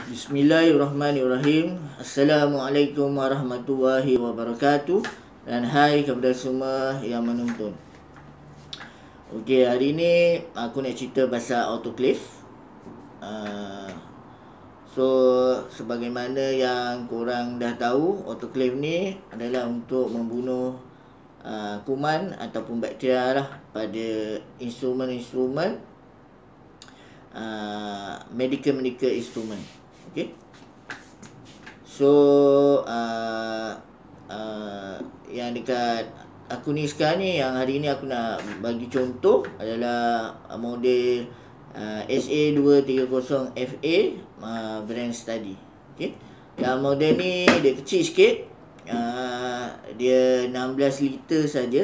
Bismillahirrahmanirrahim. Assalamualaikum warahmatullahi wabarakatuh. Dan hai kepada semua yang menonton. Okey, hari ni aku nak cerita pasal autoclave. So, sebagaimana yang korang dah tahu, autoclave ni adalah untuk membunuh kuman ataupun bakteria lah pada instrumen-instrumen medical instrument. Okay. So yang dekat aku ni sekarang ni, yang hari ni aku nak bagi contoh adalah model SA230FA brand study. Okay. Yang model ni dia kecil sikit, dia 16 liter saja,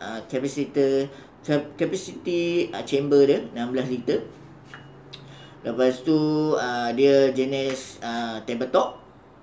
capacity chamber dia 16 liter. Lepas tu dia jenis tabletop.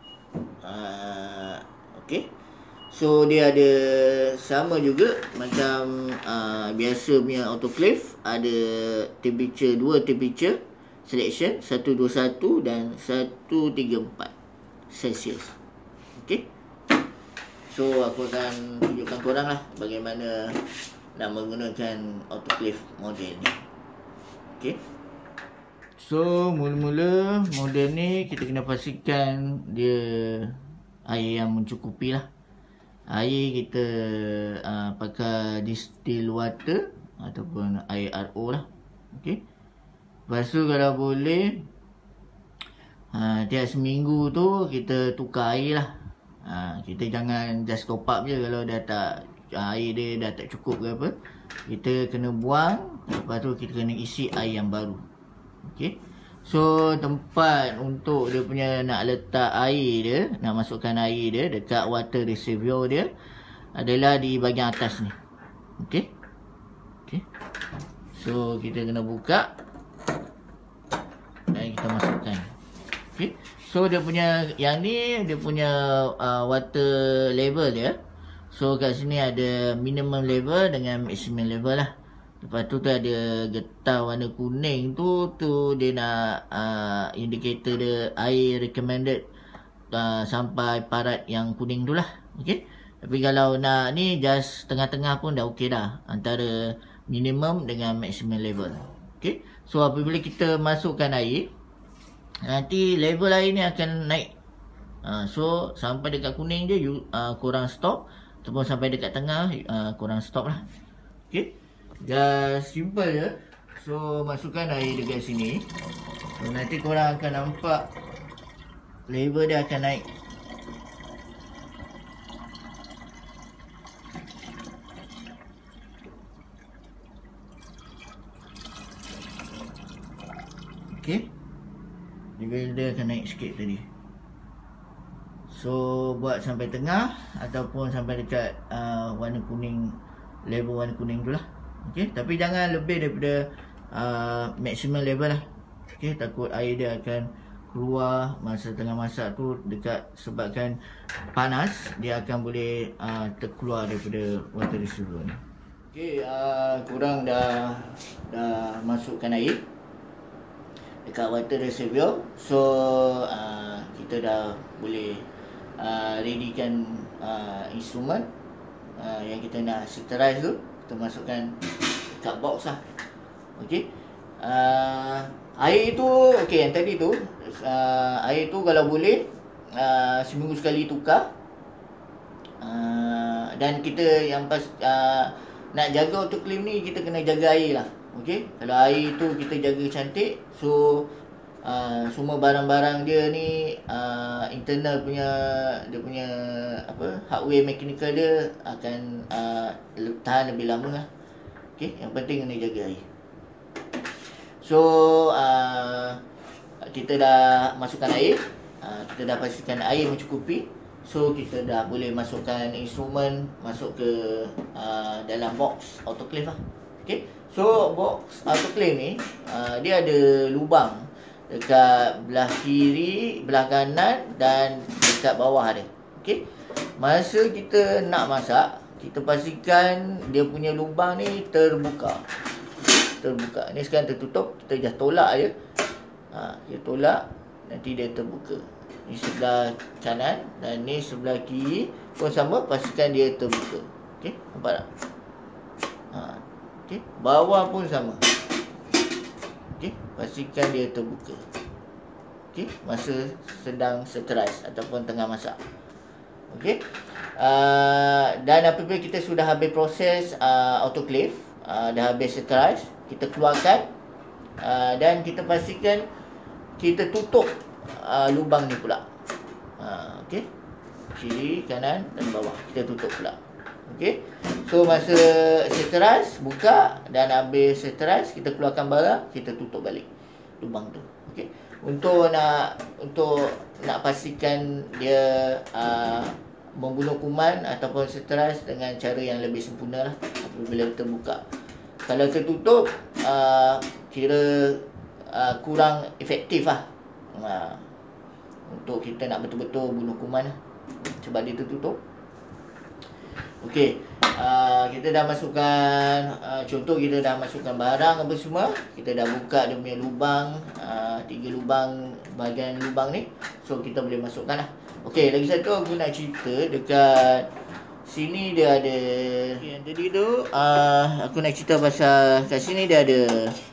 Okay. So dia ada sama juga macam biasa punya autoclave. Ada temperature, dua temperature selection, 121 dan 134 Celsius. Okay. So aku akan tunjukkan korang lah bagaimana nak menggunakan autoclave model ni. Okay. So, mula-mula model ni kita kena pastikan dia air yang mencukupi lah. Air kita pakai distilled water ataupun air RO lah. Okay. Lepas tu kalau boleh, tiap seminggu tu kita tukar air lah. Kita jangan just top up je kalau dah tak, air dia dah tak cukup ke apa. Kita kena buang, lepas tu kita kena isi air yang baru. Okay. So tempat untuk dia punya nak letak air dia, nak masukkan air dia dekat water reservoir dia adalah di bahagian atas ni. Okay. Okay. So kita kena buka dan kita masukkan. Okay. So dia punya, yang ni dia punya water level dia. So kat sini ada minimum level dengan maximum level lah. Lepas tu ada getah warna kuning tu dia nak indicator dia air recommended sampai parat yang kuning tu lah. Okay. Tapi kalau nak ni just tengah-tengah pun dah okey dah, antara minimum dengan maximum level. Okay. So apabila kita masukkan air, nanti level air ni akan naik. So sampai dekat kuning je korang stop, ataupun sampai dekat tengah korang stop lah. Okay. Just simple je. So masukkan air dekat sini. So nanti korang akan nampak level dia akan naik. Okay. Level dia akan naik sikit tadi. So buat sampai tengah ataupun sampai dekat warna kuning, level warna kuning tu lah. Okay, tapi jangan lebih daripada maximum level lah. Okay, takut air dia akan keluar masa tengah masak tu, dekat sebabkan panas dia akan boleh terkeluar daripada water reservoir ni. Okay, korang dah masukkan air dekat water reservoir. So kita dah boleh readykan instrumen yang kita nak sterilize tu. Kita masukkan kat box lah. Okay. Air tu, okay, yang tadi tu air tu kalau boleh seminggu sekali tukar. Dan kita yang pas nak jaga autoclave ni, kita kena jaga air lah. Okay. Kalau air tu kita jaga cantik, so semua barang-barang dia ni internal punya, dia punya hardware mechanical dia akan tahan lebih lama lah. Okay, yang penting kena jaga air. So kita dah masukkan air, kita dah pastikan air mencukupi. So kita dah boleh masukkan instrumen masuk ke dalam box autoclave lah. Okay. So box autoclave ni dia ada lubang dekat belah kiri, belah kanan dan dekat bawah dia. Okey. Masa kita nak masak, kita pastikan dia punya lubang ni terbuka. Terbuka. Ni sekarang tertutup, kita just tolak je. Kita tolak. nanti dia terbuka. Ni sebelah kanan dan ni sebelah kiri pun sama, pastikan dia terbuka. Okey, nampak tak? Okey, bawah pun sama. Okey, pastikan dia terbuka. Okey, masa sedang sterize ataupun tengah masak. Okey. Dan apabila kita sudah habis proses autoclave, dah habis sterize, kita keluarkan dan kita pastikan kita tutup lubang ni pula. Okey. Kiri, kanan dan bawah kita tutup pula. Okey. So masa sterize buka dan habis sterize kita keluarkan barang, kita tutup balik lubang tu. Okey. Untuk nak pastikan dia membunuh kuman ataupun sterize dengan cara yang lebih sempurna lah apabila kita buka. Kalau tertutup kira kurang efektif lah untuk kita nak betul-betul bunuh kuman lah, sebab dia tertutup. Okey, kita dah masukkan contoh, kita dah masukkan barang apa semua, kita dah buka dia punya lubang, 3 lubang, bahagian lubang ni. So kita boleh masukkan lah. Okey, lagi satu aku nak cerita dekat sini dia ada jadi tu aku nak cerita pasal kat sini dia ada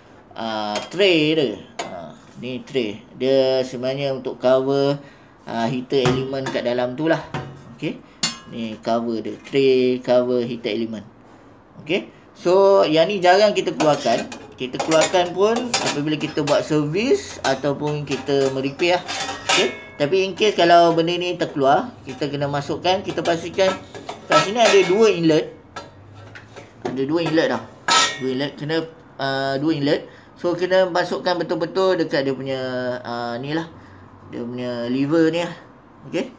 tray dia. Ni tray. Dia sebenarnya untuk cover heater element kat dalam tu lah. Okey. Ni cover dia. Tray cover heater element. Okey. So yang ni jarang kita keluarkan. Kita keluarkan pun apabila kita buat servis ataupun kita merepair lah. Okey. Tapi in case kalau benda ni terkeluar, kita kena masukkan, kita pastikan kat sini ada 2 inlet. Ada 2 inlet dah. 2 inlet, kena 2 inlet. So kena masukkan betul-betul dekat dia punya ni lah. Dia punya lever ni lah. Okey.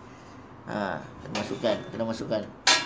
Kena masukkan.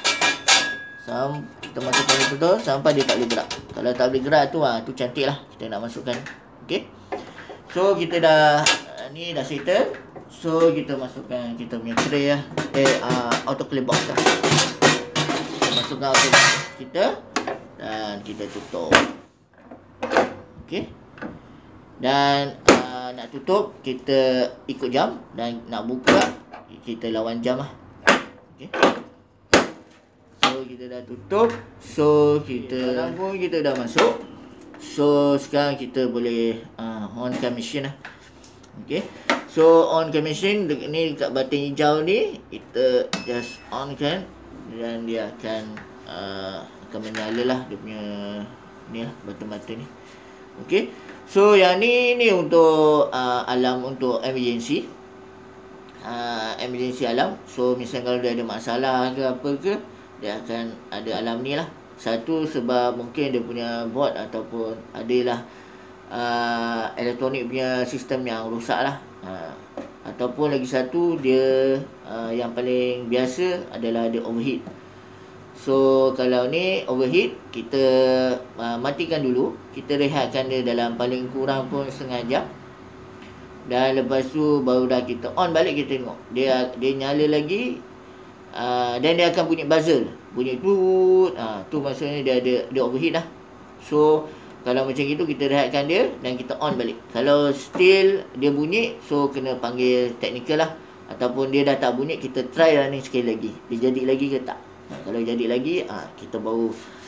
Kita masukkan betul-betul sampai dia tak boleh gerak. Kalau tak boleh gerak tu cantik lah kita nak masukkan. Okey. So kita dah ni dah settle. So kita masukkan kita punya tray lah. Autoclave box lah. Kita masukkan autoclave box kita dan kita tutup. Okey. Dan nak tutup kita ikut jam, dan nak buka kita lawan jam lah. Okey. So kita dah tutup. So kita pun kita dah masuk. So sekarang kita boleh onkan mesin lah. Okey. So onkan mesin ni dekat button hijau ni, kita just on kan, dan dia akan menyala lah dia punya ni lah, button-button ni. Okey. So yang ni untuk alarm untuk emergency. Emergency alarm. So misalnya kalau dia ada masalah ke apa ke, dia akan ada alarm ni lah. Satu sebab mungkin dia punya board ataupun adalah elektronik punya sistem yang rosak lah. Ataupun lagi satu dia yang paling biasa adalah dia overheat. So kalau ni overheat, kita matikan dulu. Kita rehatkan dia dalam paling kurang pun setengah jam. Dan lepas tu baru dah kita on balik, kita tengok dia nyala lagi. Dan dia akan bunyi buzzer. Bunyi tut. Tu maksudnya dia overheat lah. So kalau macam itu kita rehatkan dia dan kita on balik. Kalau still dia bunyi, so kena panggil technical lah. Ataupun dia dah tak bunyi, kita try running sekali lagi. Dia jadi lagi ke tak? Kalau jadi lagi, kita baru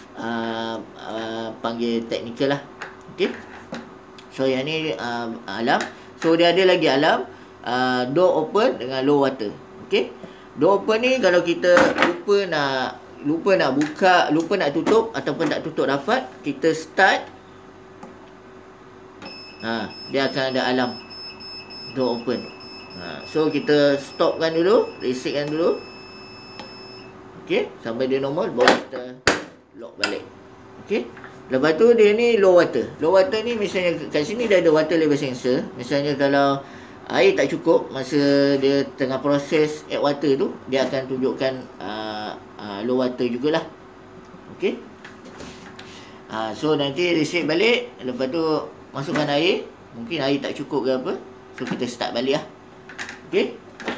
panggil technical lah. Okey. So yang ni alarm. So dia ada lagi alarm door open dengan low water. Okey. Door open ni kalau kita lupa nak buka, lupa nak tutup ataupun tak tutup rapat, kita start, dia akan ada alarm door open. So kita stopkan dulu, resetkan dulu. Okey, sampai dia normal, baru kita lock balik. Okey. Lepas tu dia ni low water. Low water ni misalnya kat sini dia ada water level sensor. Misalnya kalau air tak cukup masa dia tengah proses add water tu, dia akan tunjukkan low water jugalah. Okey. So nanti reset balik, lepas tu masukkan air. Mungkin air tak cukup ke apa, so kita start balik lah. Okey.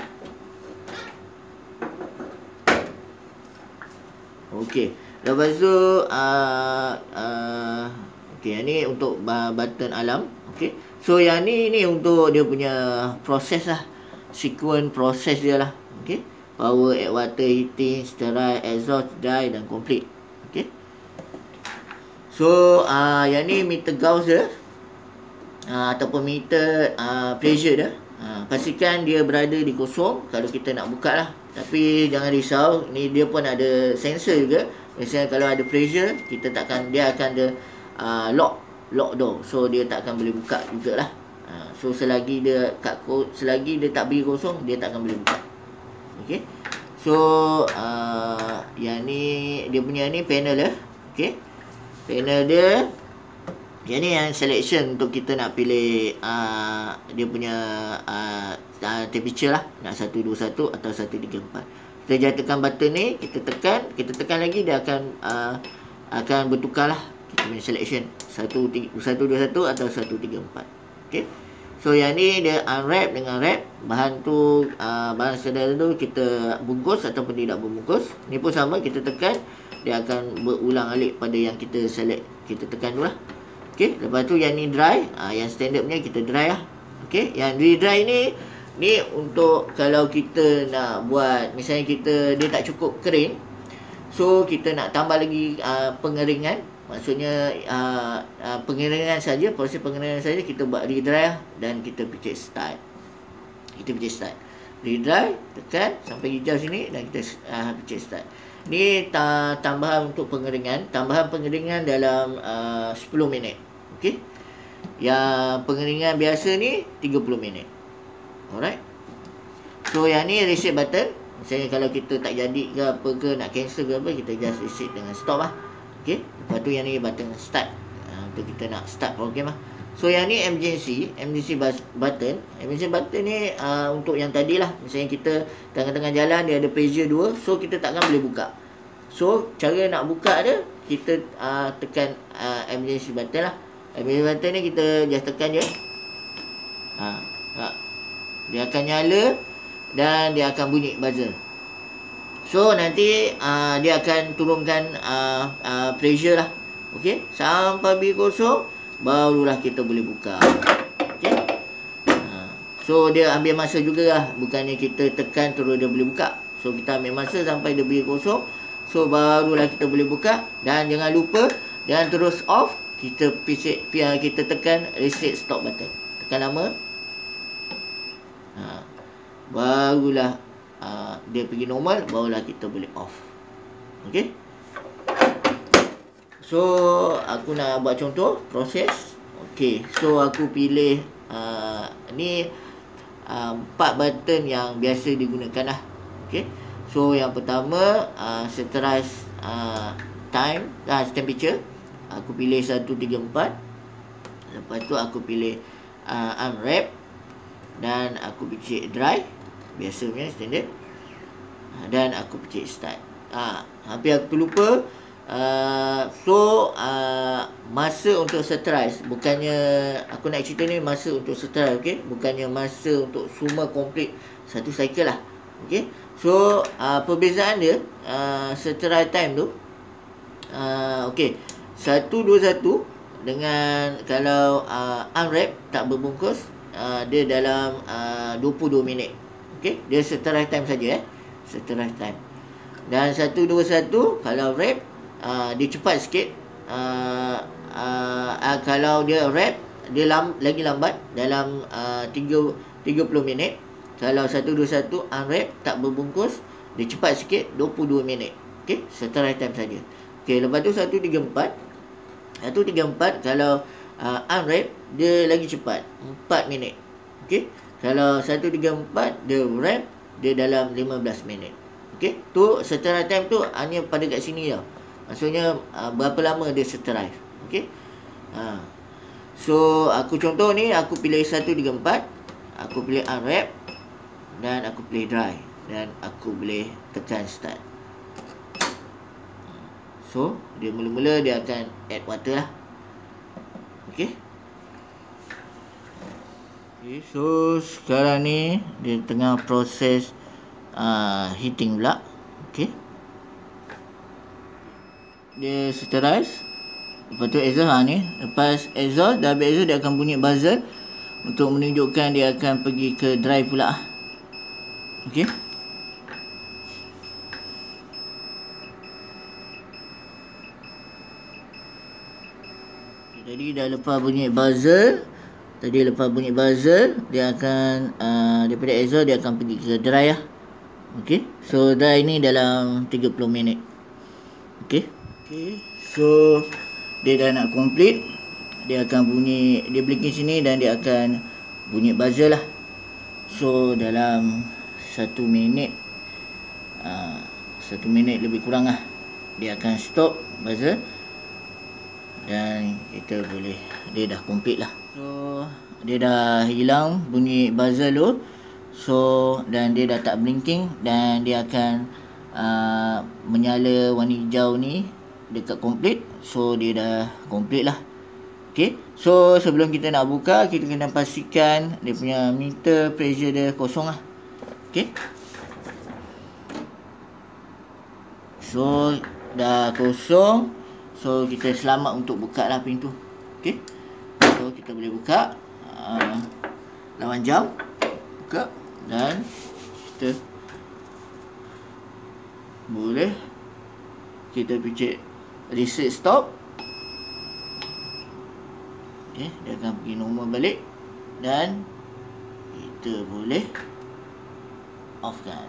Okey. Lepas tu okey, ni untuk button alarm. Okey. So yang ni untuk dia punya proses lah, sequence proses dia lah. Okay, power, add water, heating, sterile, exhaust, dry dan complete. Okay, so yang ni meter Gauss dia, ataupun meter pressure dia. Pastikan dia berada di kosong kalau kita nak buka lah. Tapi jangan risau, ni dia pun ada sensor juga. Misalnya kalau ada pressure, kita takkan, dia akan ada lock door. So dia tak akan boleh buka jugalah. So selagi dia tak beri kosong, dia tak akan boleh buka. Okay, so yang ni dia punya ni panel dia. Okay, panel dia, yang ni yang selection untuk kita nak pilih dia punya temperature lah, nak 121 atau 134. Kita jangan tekan button ni, kita tekan lagi, dia akan bertukar lah kita punya selection 121 atau 134. Okay, so yang ni dia unwrap dengan wrap. Bahan tu bahan saudara tu kita bungkus ataupun tidak berbungkus. Ni pun sama, kita tekan, dia akan berulang alik pada yang kita select, kita tekan dulu lah. Okay, lepas tu yang ni dry, yang standard punya kita dry lah. Okay, yang dry ni untuk kalau kita nak buat, misalnya dia tak cukup kering, so kita nak tambah lagi pengeringan. Maksudnya pengeringan saja, proses pengeringan saja, kita buat re-dry lah, dan kita picit start. Re-dry, tekan sampai hijau sini dan kita picit start. Ni tambahan untuk pengeringan. Tambahan pengeringan dalam 10 minit. Okey. Yang pengeringan biasa ni 30 minit. Alright. So yang ni reset button. Misalnya kalau kita tak jadi ke apa ke, nak cancel ke apa, kita just reset dengan stop lah. Okey. Lepas tu yang ni button start. Untuk kita nak start program lah. So yang ni emergency button. Emergency button ni untuk yang tadi lah. Misalnya kita tengah-tengah jalan, dia ada pressure 2, so kita takkan boleh buka. So cara nak buka dia, kita tekan emergency button lah. Emergency button ni kita just tekan je. Dia akan nyala dan dia akan bunyi buzzer. So nanti dia akan turunkan pressure lah. Okey, sampai beri kosong, barulah kita boleh buka. Okey. So dia ambil masa jugalah, bukannya kita tekan terus dia boleh buka. So kita ambil masa sampai dia beri kosong, so barulah kita boleh buka. Dan jangan lupa, jangan terus off, kita tekan reset stop button. Tekan lama, barulah dia pergi normal, barulah kita boleh off. Okey. So aku nak buat contoh proses. Okey, so aku pilih ni 4 button yang biasa digunakan lah. Okey, so yang pertama sterilize time, temperature. Aku pilih 134. Lepas tu aku pilih unwrap, dan aku picit dry, biasanya standard, dan aku picit start. Hampir aku terlupa. Masa untuk sterilize, bukannya aku nak cerita ni masa untuk sterilize, okey, bukannya masa untuk semua complete satu cycle lah. Okey, so perbezaan dia, sterilize time tu, okey, 121 dengan kalau unwrap tak berbungkus, dia dalam 22 minit. Okey, dia sterilize time saja, sterilize time. Dan 121 kalau wrap, dia cepat sikit. Kalau dia wrap, dia lagi lambat, dalam 30 minit. Kalau 121 unwrap tak berbungkus, dia cepat sikit, 22 minit. Okey, sterilize time saja. Okey, lepas tu 134 kalau unwrap, dia lagi cepat, 4 minit. Okey, kalau 134 dia wrap, dia dalam 15 minit. Okey, tu sterilize time tu hanya pada kat sini tau. Maksudnya berapa lama dia sterilize. Okey. So aku contoh ni, aku pilih 134, aku pilih unwrap, dan aku pilih dry, dan aku boleh tekan start. So dia mula-mula dia akan add water lah. Okey. Okay, so sekarang ni dia tengah proses heating pula. Okey, dia sterilize. Lepas tu exhaust ni, lepas exhaust, dah habis exhaust, dia akan bunyi buzzer. untuk menunjukkan dia akan pergi ke dry pula. Okey. Tadi dah lepas bunyi buzzer. Dia akan daripada exhaust dia akan pergi ke dry lah. Okey. So dry ni dalam 30 minit. Okey. So dia dah nak complete. Dia akan bunyi, dia blinking sini dan dia akan bunyi buzzer lah. So dalam 1 minit 1 minit lebih kurang lah, dia akan stop buzzer dan kita boleh, dia dah complete lah. So dia dah hilang bunyi buzzer dulu. So dan dia dah tak blinking dan dia akan menyala warna hijau ni dekat complete. So dia dah complete lah. Okay, so sebelum kita nak buka, kita kena pastikan dia punya meter pressure dia kosong lah. Okay, so dah kosong. So kita selamat untuk buka lah pintu. Okay, so kita boleh buka lawan jam, buka dan kita boleh picit reset stop. Okay, dia akan pergi normal balik dan kita boleh offkan.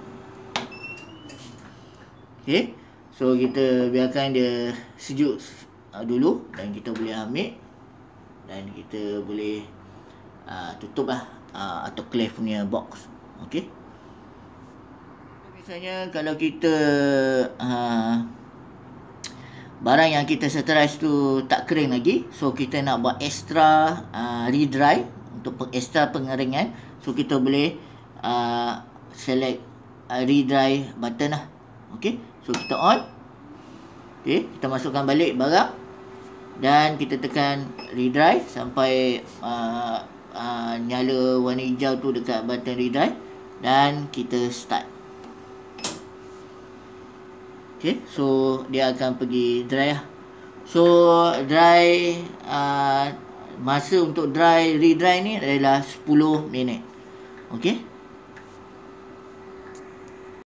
Okay, so kita biarkan dia sejuk dulu dan kita boleh ambil dan kita boleh tutup lah autoclave punya box. Okay, misalnya kalau kita barang yang kita sterilize tu tak kering lagi, so kita nak buat extra re-dry untuk extra pengeringan, so kita boleh select re-dry button lah. Okay, so kita on. Okay, kita masukkan balik barang dan kita tekan re-dry sampai nyala warna hijau tu dekat button re-dry dan kita start. Okay, so dia akan pergi dry lah. So dry, masa untuk dry re-dry ni adalah 10 minit. Okay.